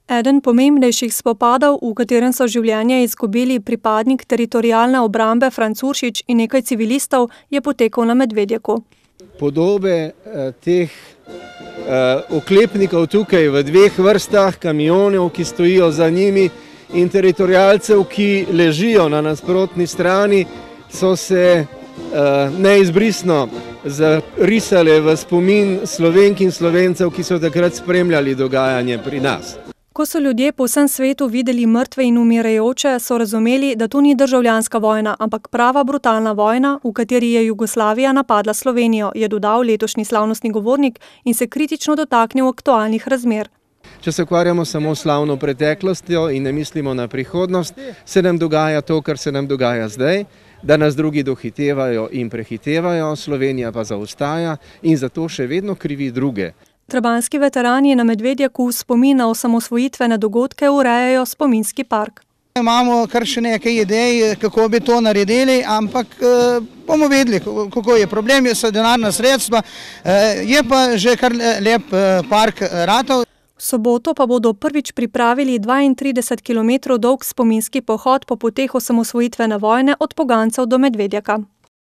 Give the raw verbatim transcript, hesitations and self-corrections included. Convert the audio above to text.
Eden pomembnejših spopadov, v katerem so življenje izgubili pripadnik teritorialne obrambe Franc Uršič in nekaj civilistov, je potekal na Medvedjaku. Podobe eh, teh eh, oklepnikov tukaj v dveh vrstah, kamionov, ki stojijo za njimi, in teritorialcev, ki ležijo na nasprotni strani, so se uh, neizbrisno zarisale v spomin Slovenk in Slovencev, ki so takrat spremljali dogajanje pri nas. Ko so ljudje po vsem svetu videli mrtve in umirajoče, so razumeli, da to ni državljanska vojna, ampak prava brutalna vojna, v kateri je Jugoslavija napadla Slovenijo, je dodal letošnji slavnostni govornik in se kritično dotaknil aktualnih razmer. Če se ukvarjamo samo s slavno preteklostjo in ne mislimo na prihodnost, se nam dogaja to, kar se nam dogaja zdaj, da nas drugi dohitevajo in prehitevajo, Slovenija pa zaostaja in zato še vedno krivi druge. Trebanjski veterani na Medvedjaku v spomin na osamosvojitvene dogodke urejajo spominski park. Imamo kar še nekaj idej, kako bi to naredili, ampak eh, bomo vedeli, kako je problem, so denarna sredstva, eh, je pa že kar lep eh, park ratov. V soboto pa bodo prvič pripravili dvaintrideset kilometrov dolg spominski pohod po poteh osamosvojitvene vojne od Pogancev do Medvedjaka.